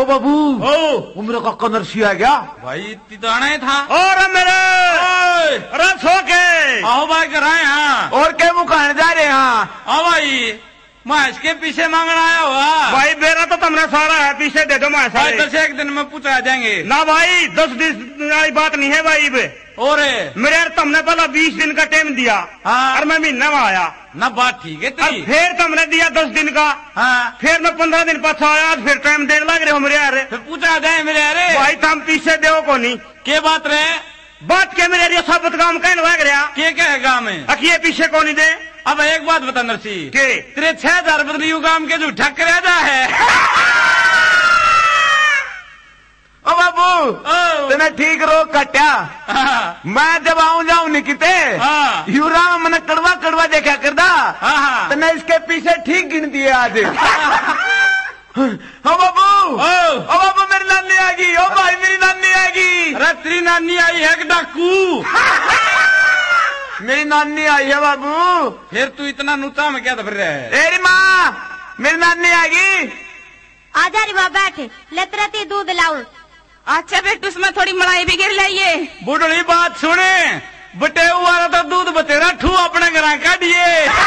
बाबू ओ वो मेरा काका नरसी आ गया भाई इतनी तो आना ही था। और मेरे अरे सो के आओ भाई कराए। हाँ और क्या मुँह कहने जा रहे हैं? आओ भाई मैं इसके पीछे मांगना आया हुआ भाई मेरा तो तुमने सारा है, पीछे दे दो मैं सारे। 10 दिन में पूछा जाएंगे ना भाई 10 दिन वाली बात नहीं है भाई बे। और मेरे यार तुमने पहला 20 दिन का टाइम दिया। हाँ। और मैं महीने में आया ना बात ठीक है और तेरी। फिर तुमने दिया 10 दिन का। हाँ फिर मैं 15 दिन पाछा आया फिर टाइम देने लग रहे हो मेरे यार। फिर पूछा जाए मेरे अरे भाई तुम पीछे दो को नहीं के बात रहे बात के मेरे यार साबत काम कहने लग रहा के कहेगा में अखिए पीछे को नहीं दे। अब एक बात बता नरसी के तेरे 6000 बदली काम के जो ठक रहता है। ओ बाबू तने ठीक रोक कट्या हाँ मैं जब आऊं जाऊं निकते हाँ यूरा में मैंने कड़वा कड़वा देखा करदा हाँ तने इसके पीछे ठीक गिन दिए आज। ओ बाबू मेरी नानी आ गई। ओ भाई मेरी नानी आ गई। अरे तेरी नानी आई है कि डाकू? मेरी नानी आई है बाबू। फिर तू इतना नूता में क्या दब रहा है? एरी माँ मेरी नानी आ गई। आजा रे माँ बैठ लेत रहती दूध लाऊं। अच्छा बेटू उसमें थोड़ी मलाई भी गिर लाइए। बुढ़ड़ी बात सुने बटे हुआ तो दूध बतेरा ठू अपने घर काटिए।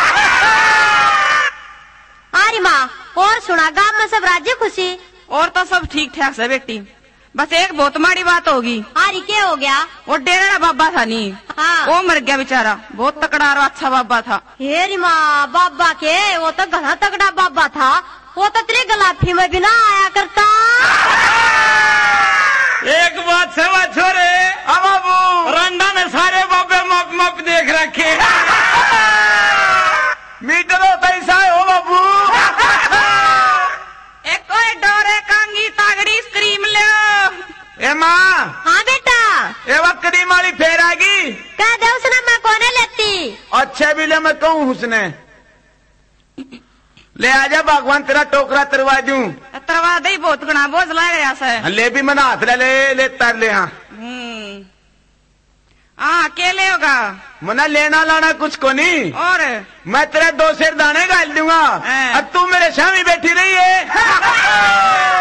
अरे माँ और सुना गाँव में सब राज्य खुशी? और तो सब ठीक ठाक है बेटी, बस एक बहुत माड़ी बात होगी। अरे क्या हो गया? वो डेरा बाबा था नी हाँ। वो मर गया बेचारा, बहुत तकड़ा और अच्छा बाबा था। हे माँ बाबा के वो तो घना तगड़ा बाबा था, वो तो तेरे गलाफी में भी ना आया करता। एक बात सेवा छोरे बाबू रंडा ने सारे बाबे माप माप देख रखे। मीटर होता ऐसा है हो बाबू। एक कोई डोरे कांगी तागड़ी स्क्रीम ले। ए माँ हाँ बेटा ए वक्त करीम वाली फेर आ गई। कह दे उसने मैं कोने लेती। अच्छे भी ले मैं कहूँ उसने ले आजा भगवान तेरा टोकरा तरवा दूं। तरवा दे बहुत गुना बोझ लग गया से। ले भी मना हाथ ले तर ले। हाँ हाँ अकेले होगा मना लेना लाना कुछ को नहीं। और मैं तेरे 2 शेर दाने गाल दूंगा हाँ। अब तू मेरे सामने बैठी रही है।